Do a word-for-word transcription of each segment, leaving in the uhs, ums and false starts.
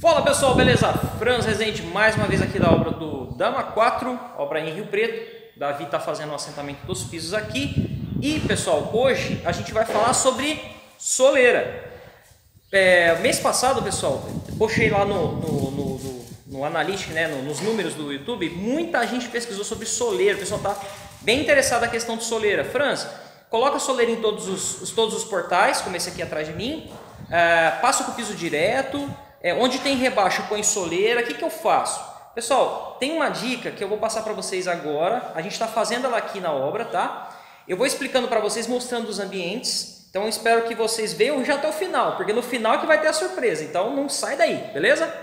Fala pessoal, beleza? Franz Rezende mais uma vez aqui da obra do Dama quatro, obra em Rio Preto. Davi está fazendo o assentamento dos pisos aqui. E pessoal, hoje a gente vai falar sobre soleira. É, mês passado, pessoal, postei lá no, no, no, no, no Analytics, né, no, nos números do YouTube, muita gente pesquisou sobre soleira. O pessoal está bem interessado na questão de soleira. Franz, coloca soleira em todos os, todos os portais, como esse aqui atrás de mim. É, passa com o piso direto. É, onde tem rebaixo, põe soleira. O que, que eu faço? Pessoal, tem uma dica que eu vou passar para vocês agora. A gente está fazendo ela aqui na obra, tá? Eu vou explicando para vocês, mostrando os ambientes. Então eu espero que vocês vejam já até o final, porque no final que vai ter a surpresa. Então não sai daí, beleza?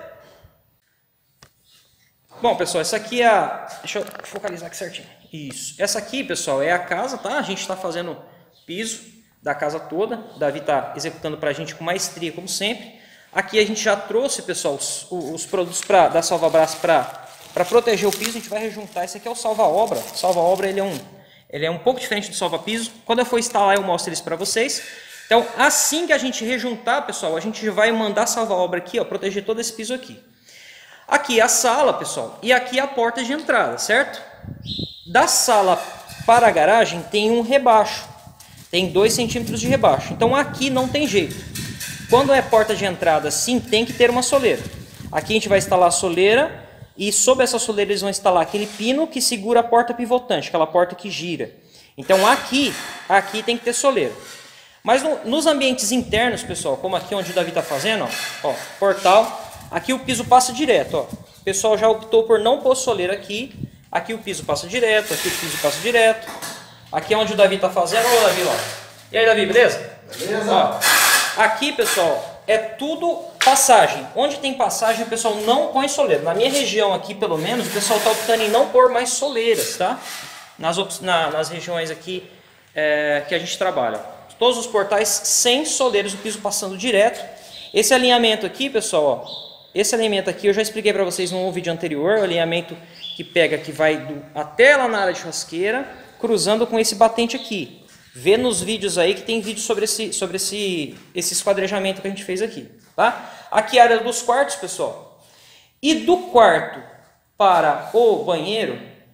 Bom, pessoal, essa aqui é a... Deixa eu focalizar aqui certinho. Isso. Essa aqui, pessoal, é a casa, tá? A gente está fazendo piso da casa toda. O Davi está executando para a gente com maestria, como sempre. Aqui a gente já trouxe, pessoal, os, os produtos pra, da Salvabras para proteger o piso. A gente vai rejuntar. Esse aqui é o salva-obra. O salva-obra ele é, um, ele é um pouco diferente do salva-piso. Quando eu for instalar, eu mostro eles para vocês. Então, assim que a gente rejuntar, pessoal, a gente vai mandar salva-obra aqui, ó, proteger todo esse piso aqui. Aqui é a sala, pessoal, e aqui é a porta de entrada, certo? Da sala para a garagem tem um rebaixo. Tem dois centímetros de rebaixo. Então, aqui não tem jeito. Quando é porta de entrada, sim, tem que ter uma soleira. Aqui a gente vai instalar a soleira e sobre essa soleira eles vão instalar aquele pino que segura a porta pivotante, aquela porta que gira. Então aqui, aqui tem que ter soleira. Mas no, nos ambientes internos, pessoal, como aqui onde o Davi está fazendo, ó, ó, portal, aqui o piso passa direto. Ó. O pessoal já optou por não pôr soleira aqui. Aqui o piso passa direto, aqui o piso passa direto. Aqui é onde o Davi está fazendo. Ô Davi, ó. E aí, Davi, beleza? Beleza. Ó. Aqui, pessoal, é tudo passagem. Onde tem passagem, o pessoal não põe soleira. Na minha região aqui, pelo menos, o pessoal está optando em não pôr mais soleiras, tá? Nas, na, nas regiões aqui é, que a gente trabalha. Todos os portais sem soleiras, o piso passando direto. Esse alinhamento aqui, pessoal, ó, esse alinhamento aqui eu já expliquei para vocês num vídeo anterior. O alinhamento que pega, que vai do, até lá na área de churrasqueira, cruzando com esse batente aqui. Vê nos vídeos aí que tem vídeo sobre esse, sobre esse, esse esquadrejamento que a gente fez aqui, tá? Aqui é a área dos quartos, pessoal. E do quarto para o banheiro,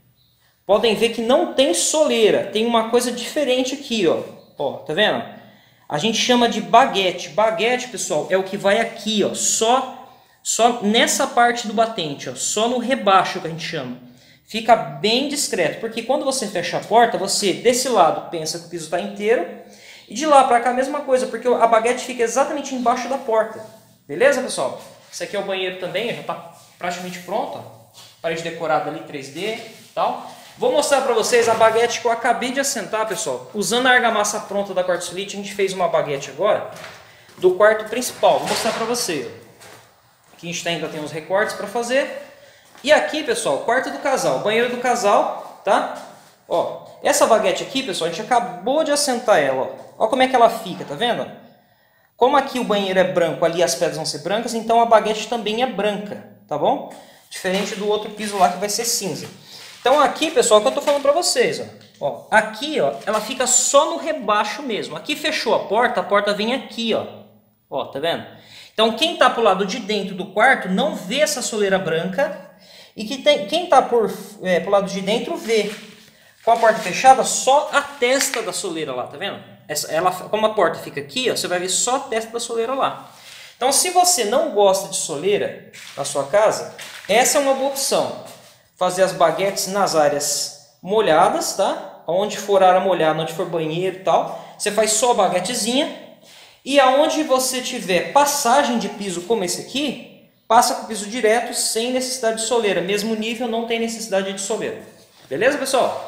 podem ver que não tem soleira. Tem uma coisa diferente aqui, ó. Ó, tá vendo? A gente chama de baguete. Baguete, pessoal, é o que vai aqui, ó. Só, só nessa parte do batente, ó. Só no rebaixo que a gente chama. Fica bem discreto, porque quando você fecha a porta, você desse lado pensa que o piso está inteiro, e de lá para cá a mesma coisa, porque a baguete fica exatamente embaixo da porta. Beleza, pessoal? Esse aqui é o banheiro também, já está praticamente pronto. Ó. Parede decorada ali, três D e tal. Vou mostrar para vocês a baguete que eu acabei de assentar, pessoal. Usando a argamassa pronta da Quartzflite, a gente fez uma baguete agora do quarto principal. Vou mostrar para você. Aqui a gente ainda tem uns recortes para fazer. E aqui, pessoal, quarto do casal, banheiro do casal, tá? Ó, essa baguete aqui, pessoal, a gente acabou de assentar ela, ó. Ó como é que ela fica, tá vendo? Como aqui o banheiro é branco, ali as pedras vão ser brancas, então a baguete também é branca, tá bom? Diferente do outro piso lá que vai ser cinza. Então aqui, pessoal, é o que eu tô falando pra vocês, ó. Ó, aqui, ó, ela fica só no rebaixo mesmo. Aqui fechou a porta, a porta vem aqui, ó. Ó, tá vendo? Então quem tá pro lado de dentro do quarto não vê essa soleira branca. E que tem, quem está por é, pro lado de dentro vê. Com a porta fechada, só a testa da soleira lá, tá vendo? Essa, ela, como a porta fica aqui, ó, você vai ver só a testa da soleira lá. Então, se você não gosta de soleira na sua casa, essa é uma boa opção. Fazer as baguetes nas áreas molhadas, tá? Onde for área molhada, onde for banheiro e tal. Você faz só a baguetezinha. E aonde você tiver passagem de piso como esse aqui, passa com o piso direto, sem necessidade de soleira. Mesmo nível, não tem necessidade de soleira. Beleza, pessoal?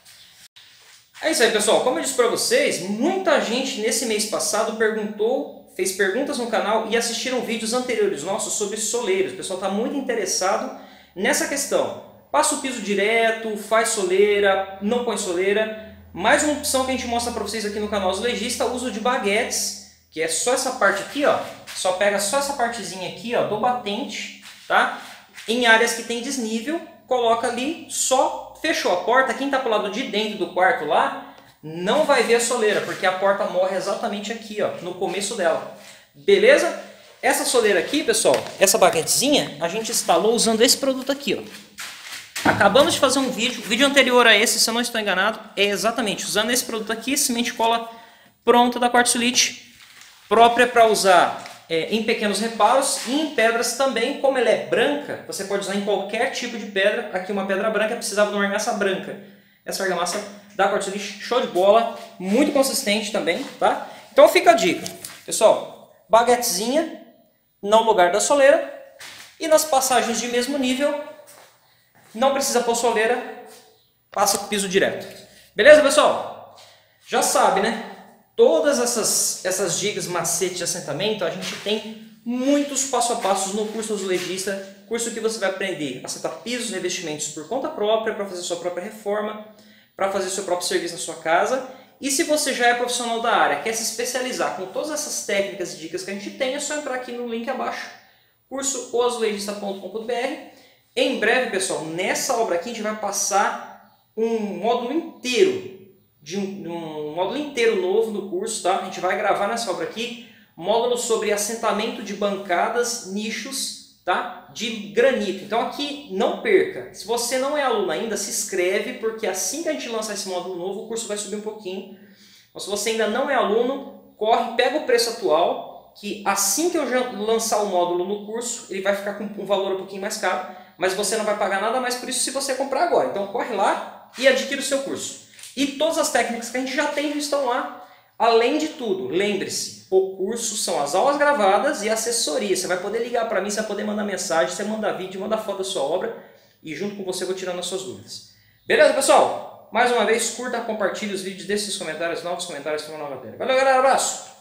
É isso aí, pessoal. Como eu disse para vocês, muita gente nesse mês passado perguntou, fez perguntas no canal e assistiram vídeos anteriores nossos sobre soleiras. O pessoal está muito interessado nessa questão. Passa o piso direto, faz soleira, não põe soleira. Mais uma opção que a gente mostra para vocês aqui no canal Azulejista, o uso de baguetes, que é só essa parte aqui, ó. Só pega só essa partezinha aqui, ó, do batente, tá? Em áreas que tem desnível, coloca ali, só fechou a porta. Quem tá pro lado de dentro do quarto lá, não vai ver a soleira, porque a porta morre exatamente aqui, ó, no começo dela. Beleza? Essa soleira aqui, pessoal, essa baguetezinha, a gente instalou usando esse produto aqui, ó. Acabamos de fazer um vídeo, o vídeo anterior a esse, se eu não estou enganado, é exatamente usando esse produto aqui, semente cola pronta da Quartzolite, própria para usar é, em pequenos reparos e em pedras também. Como ela é branca, você pode usar em qualquer tipo de pedra. Aqui uma pedra branca, precisava de uma argamassa branca. Essa argamassa da Quartzolite, show de bola, muito consistente também, tá? Então fica a dica, pessoal, baguetezinha no lugar da soleira e nas passagens de mesmo nível, não precisa pôr soleira, passa com o piso direto. Beleza, pessoal? Já sabe, né? Todas essas, essas dicas, macetes de assentamento, a gente tem muitos passo a passos no curso azulejista, curso que você vai aprender a assentar pisos, revestimentos por conta própria, para fazer sua própria reforma, para fazer seu próprio serviço na sua casa. E se você já é profissional da área, quer se especializar com todas essas técnicas e dicas que a gente tem, é só entrar aqui no link abaixo, curso o azulejista ponto com ponto br. Em breve, pessoal, nessa obra aqui a gente vai passar um módulo inteiro, de um, um módulo inteiro novo do curso, tá? A gente vai gravar nessa obra aqui, módulo sobre assentamento de bancadas, nichos, tá? De granito. Então aqui, não perca. Se você não é aluno ainda, se inscreve, porque assim que a gente lançar esse módulo novo, o curso vai subir um pouquinho. Então, se você ainda não é aluno, corre, pega o preço atual, que assim que eu já lançar o módulo no curso, ele vai ficar com um valor um pouquinho mais caro, mas você não vai pagar nada mais por isso se você comprar agora. Então corre lá e adquire o seu curso. E todas as técnicas que a gente já tem já estão lá. Além de tudo, lembre-se, o curso são as aulas gravadas e assessoria. Você vai poder ligar para mim, você vai poder mandar mensagem, você manda vídeo, manda foto da sua obra e junto com você eu vou tirando as suas dúvidas. Beleza, pessoal? Mais uma vez, curta, compartilhe os vídeos, deixe seus comentários, novos comentários para uma nova matéria. Valeu, galera, abraço!